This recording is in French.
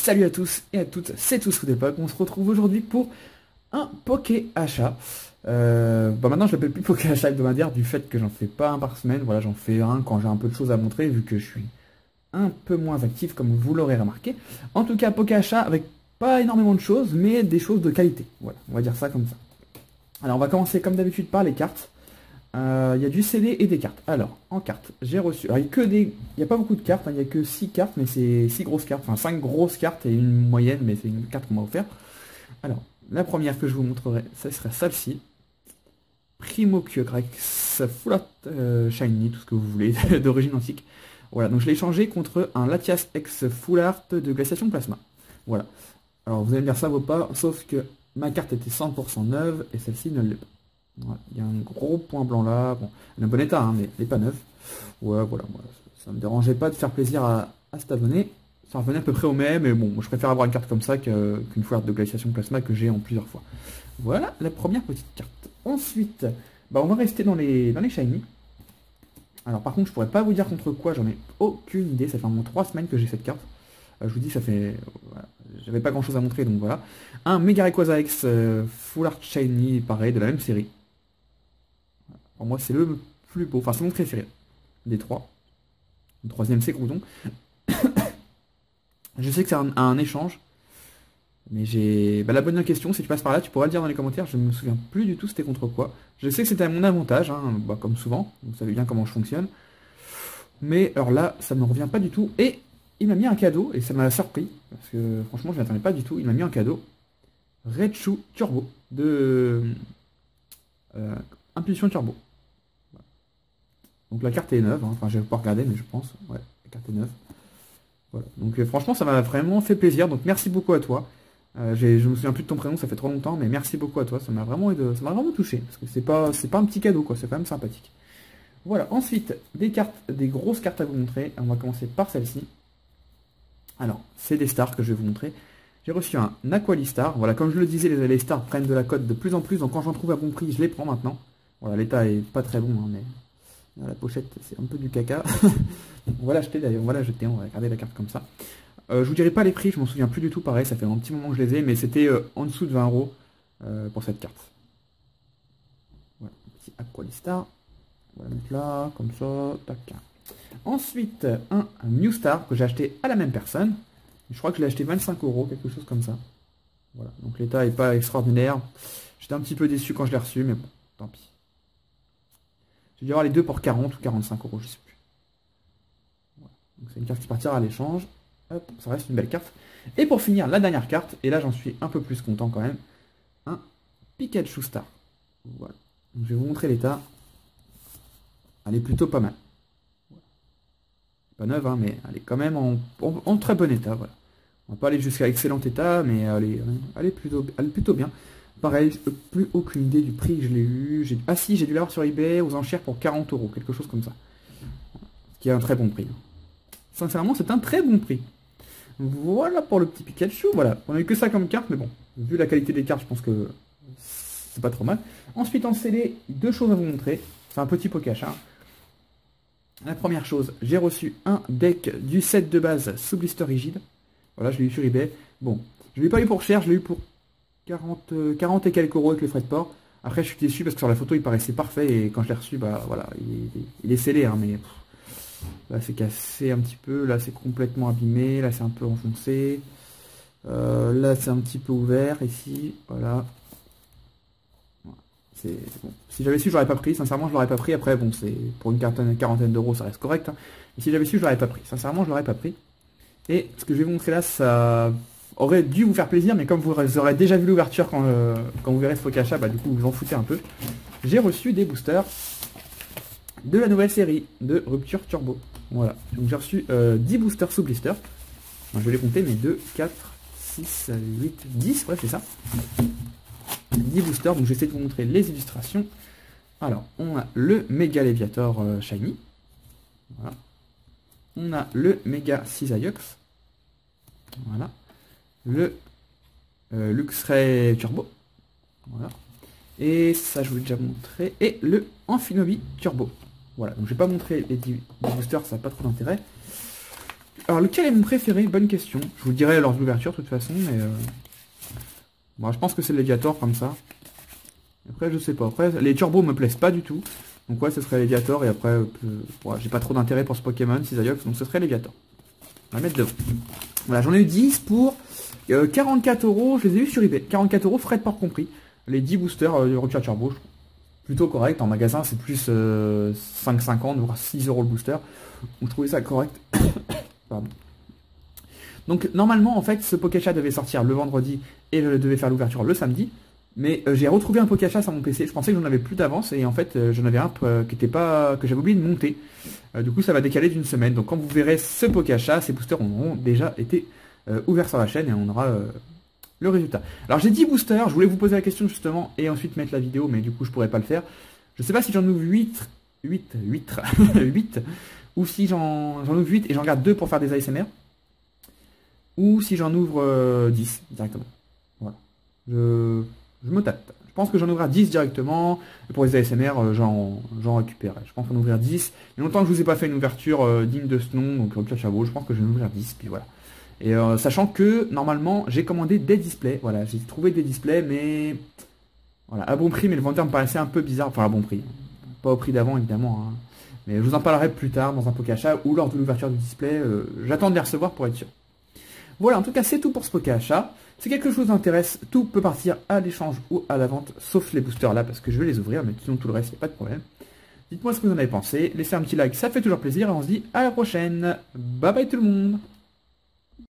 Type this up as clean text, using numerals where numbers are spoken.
Salut à tous et à toutes, c'est TousFootEpoque. On se retrouve aujourd'hui pour un Poké Achat. Maintenant je l'appelle plus Poké Achat hebdomadaire du fait que j'en fais pas un par semaine. Voilà, j'en fais un quand j'ai un peu de choses à montrer vu que je suis un peu moins actif comme vous l'aurez remarqué. En tout cas, Poké Achat avec pas énormément de choses mais des choses de qualité. Voilà, on va dire ça comme ça. Alors on va commencer comme d'habitude par les cartes. Il y a du CD et des cartes. Alors, en cartes, j'ai reçu... Alors, il n'y a pas beaucoup de cartes, hein, il n'y a que 6 cartes, mais c'est 6 grosses cartes. Enfin, 5 grosses cartes et une moyenne, mais c'est une carte qu'on m'a offert. Alors, la première que je vous montrerai, ça sera celle-ci. Primo Kyogrex Full Art Shiny, tout ce que vous voulez, d'origine antique. Voilà, donc je l'ai échangé contre un Latias X Full Art de glaciation plasma. Voilà. Alors, vous allez me dire ça vaut pas, sauf que ma carte était 100% neuve et celle-ci ne l'est pas. Voilà, il y a un gros point blanc là, bon, elle est en bon état, hein, mais elle n'est pas neuve. Ouais, voilà, ça me dérangeait pas de faire plaisir à cet abonné. Ça revenait à peu près au même, mais bon, je préfère avoir une carte comme ça qu'une fois de glaciation plasma que j'ai en plusieurs fois. Voilà la première petite carte. Ensuite, on va rester dans les shiny. Alors par contre, je pourrais pas vous dire contre quoi, j'en ai aucune idée. Ça fait au moins 3 semaines que j'ai cette carte. Je vous dis, ça fait... Voilà, j'avais pas grand chose à montrer, donc voilà. Un Mega Rayquaza X Full Art Shiny, pareil, de la même série. Pour moi, c'est le plus beau. Enfin, c'est mon préféré des 3. Le troisième, c'est Groudon. Je sais que c'est un échange. Mais j'ai... la bonne question, si tu passes par là, tu pourras le dire dans les commentaires. Je me souviens plus du tout c'était contre quoi. Je sais que c'était à mon avantage, hein, comme souvent. Vous savez bien comment je fonctionne. Mais alors là, ça ne me revient pas du tout. Et il m'a mis un cadeau, et ça m'a surpris. Parce que franchement, je ne m'attendais pas du tout. Il m'a mis un cadeau. Raichu Turbo de Impulsion Turbo. Donc la carte est neuve, hein. Enfin je vais pas regarder mais je pense, ouais, la carte est neuve. Voilà. Donc franchement ça m'a vraiment fait plaisir, donc merci beaucoup à toi. Je me souviens plus de ton prénom, ça fait trop longtemps, mais merci beaucoup à toi, ça m'a vraiment touché, parce que c'est pas un petit cadeau quoi, c'est quand même sympathique. Voilà, ensuite, des grosses cartes à vous montrer, on va commencer par celle-ci. Alors, c'est des stars que je vais vous montrer. J'ai reçu un Aqualistar, voilà, comme je le disais, les stars prennent de la cote de plus en plus, donc quand j'en trouve à bon prix, je les prends maintenant. Voilà, l'état est pas très bon, hein, mais... La pochette, c'est un peu du caca. On va l'acheter d'ailleurs, on va la jeter, on va regarder la carte comme ça. Je vous dirai pas les prix, je m'en souviens plus du tout, pareil, ça fait un petit moment que je les ai, mais c'était en dessous de 20 € pour cette carte. Voilà, petit Aqualistar. On va la mettre là, comme ça, tac. Ensuite, un New Star que j'ai acheté à la même personne. Je crois que je l'ai acheté 25 €, quelque chose comme ça. Voilà, donc l'état est pas extraordinaire. J'étais un petit peu déçu quand je l'ai reçu, mais bon, tant pis. J'ai dû avoir les deux pour 40 ou 45 €, je sais plus. Voilà. Donc c'est une carte qui partira à l'échange. Hop, ça reste une belle carte. Et pour finir, la dernière carte, et là j'en suis un peu plus content quand même, un Pikachu Star. Voilà. Donc, je vais vous montrer l'état. Elle est plutôt pas mal. Voilà. Pas neuve, hein, mais elle est quand même en très bon état. Voilà. On va pas aller jusqu'à excellent état, mais elle est plutôt bien. Pareil, plus aucune idée du prix que je l'ai eu. Ah si, j'ai dû l'avoir sur eBay aux enchères pour 40 €, quelque chose comme ça. Ce qui est un très bon prix. Sincèrement, c'est un très bon prix. Voilà pour le petit Pikachu. Voilà, on a eu que ça comme carte, mais bon, vu la qualité des cartes, je pense que c'est pas trop mal. Ensuite, en CD, 2 choses à vous montrer. C'est un petit Poké Achat. La première chose, j'ai reçu un deck du set de base sous blister rigide. Voilà, je l'ai eu sur eBay. Bon, je ne l'ai pas eu pour cher, je l'ai eu pour 40 et quelques € avec les frais de port. Après je suis déçu parce que sur la photo il paraissait parfait et quand je l'ai reçu, voilà, il est scellé, hein, mais là c'est cassé un petit peu, là c'est complètement abîmé, là c'est un peu enfoncé, là c'est un petit peu ouvert ici, voilà. Bon. Si j'avais su je l'aurais pas pris, sincèrement je l'aurais pas pris. Après bon, c'est pour une quarantaine d'euros ça reste correct, hein. Mais si j'avais su je l'aurais pas pris, sincèrement je l'aurais pas pris. Et ce que je vais vous montrer là, ça aurait dû vous faire plaisir, mais comme vous aurez déjà vu l'ouverture quand vous verrez ce Poké Achat, du coup vous en foutez un peu. J'ai reçu des boosters de la nouvelle série de Rupture Turbo. Voilà, donc j'ai reçu 10 boosters sous blister. Je vais les compter, mais 2, 4, 6, 8, 10, ouais c'est ça. 10 boosters, donc j'essaie de vous montrer les illustrations. Alors, on a le Mega Léviator Shiny. Voilà. On a le Mega Cisaillux. Voilà. Le Luxray Turbo. Voilà. Et ça, je vous l'ai déjà montré. Et le Amphinobi Turbo. Voilà. Donc, je vais pas montrer les boosters, ça n'a pas trop d'intérêt. Alors, lequel est mon préféré? Bonne question. Je vous le dirai lors de l'ouverture, de toute façon, mais... Bon, je pense que c'est le Léviator, comme ça. Après, je sais pas. Après, les turbos me plaisent pas du tout. Donc ouais, ce serait Léviator, et après... ouais, j'ai pas trop d'intérêt pour ce Pokémon, Cisaillux, donc ce serait Léviator. On va mettre devant. Voilà, j'en ai eu 10 pour 44 €. Je les ai eu sur eBay. 44 €, frais de port compris. Les 10 boosters du Rocket Turbo, je trouve plutôt correct. En magasin, c'est plus 5,50, voire 6 € le booster. Donc je trouvais ça correct. Pardon. Donc normalement, en fait, ce Pokéchat devait sortir le vendredi et je devais faire l'ouverture le samedi. Mais j'ai retrouvé un Pokéchat sur mon PC. Je pensais que j'en avais plus d'avance et en fait, j'en avais un qui était pas que j'avais oublié de monter. Du coup, ça va décaler d'une semaine. Donc quand vous verrez ce Pokéchat, ces boosters auront déjà été ouverts sur la chaîne et on aura le résultat. Alors j'ai 10 boosters. Je voulais vous poser la question justement et ensuite mettre la vidéo, mais du coup, je pourrais pas le faire. Je sais pas si j'en ouvre 8 ou si j'en ouvre 8 et j'en garde 2 pour faire des ASMR. Ou si j'en ouvre 10 directement. Voilà. Je me tâte. Je pense que j'en ouvrirai 10 directement. Et pour les ASMR, j'en récupérerai. Je pense qu'en ouvrir 10. Il y a longtemps que je vous ai pas fait une ouverture digne de ce nom. Donc Rocket Chabot, je pense que je vais en ouvrir 10. Puis voilà. Et sachant que normalement, j'ai commandé des displays. Voilà, j'ai trouvé des displays, mais voilà, à bon prix. Mais le vendeur me paraissait un peu bizarre. Enfin, à bon prix. Pas au prix d'avant, évidemment. Hein. Mais je vous en parlerai plus tard dans un Pokéchat ou lors de l'ouverture du display. J'attends de les recevoir pour être sûr. Voilà, en tout cas, c'est tout pour ce Pokéchat. Si quelque chose vous intéresse, tout peut partir à l'échange ou à la vente, sauf les boosters là, parce que je vais les ouvrir, mais sinon tout le reste, il n'y a pas de problème. Dites-moi ce que vous en avez pensé, laissez un petit like, ça fait toujours plaisir, et on se dit à la prochaine. Bye bye tout le monde.